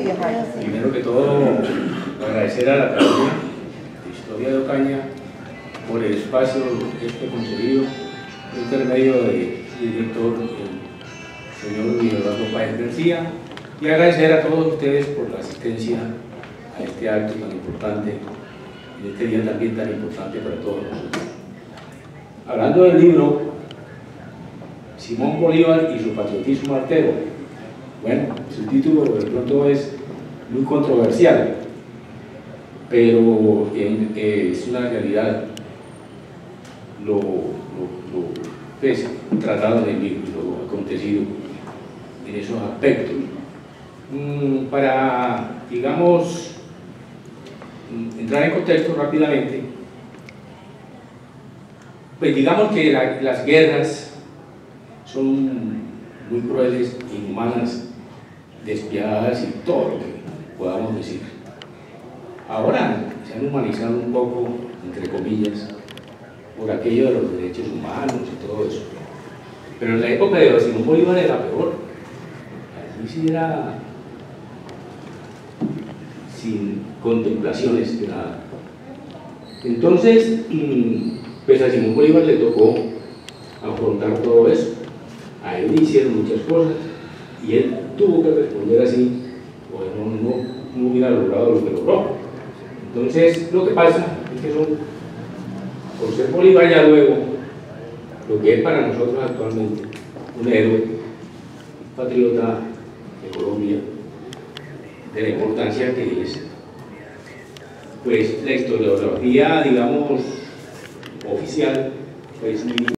Primero que todo, agradecer a la Academia de Historia de Ocaña por el espacio concedido por intermedio del director, el señor Eduardo Páez García, y agradecer a todos ustedes por la asistencia a este acto tan importante, en este día también tan importante para todos nosotros. Hablando del libro Simón Bolívar y su patriotismo artero, bueno, su título de pronto es muy controversial, pero es una realidad lo es tratado en el libro, lo acontecido en esos aspectos. Para, digamos, entrar en contexto rápidamente, pues digamos que las guerras son muy crueles, inhumanas, despiadadas y todo lo que podamos decir. Ahora se han humanizado un poco, entre comillas, por aquello de los derechos humanos y todo eso. Pero en la época de Simón Bolívar era peor. Allí sí era sin contemplaciones de nada. Entonces, pues a Simón Bolívar le tocó afrontar todo eso. A él le hicieron muchas cosas y él tuvo que responder así, o no hubiera logrado lo que logró. Entonces, lo que pasa es que por ser Bolívar ya luego, lo que es para nosotros actualmente un héroe, un patriota de Colombia, de la importancia que es, pues la historiografía, digamos, oficial, pues